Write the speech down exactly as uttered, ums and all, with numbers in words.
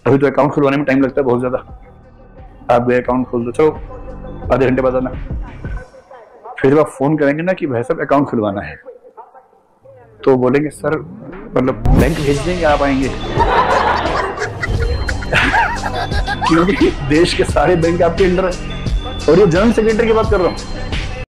अभी तो अकाउंट खुलवाने में टाइम लगता है बहुत ज्यादा। आप गए अकाउंट खोल दो, चलो आधे घंटे बाद आना। फिर जब आप फोन करेंगे ना कि भाई साहब अकाउंट खुलवाना है, तो बोलेंगे सर मतलब बैंक भेज देंगे, आप आएंगे? क्योंकि देश के सारे बैंक आपके अंडर है। और ये जनरल सेक्रेटरी की बात कर रहा हूँ।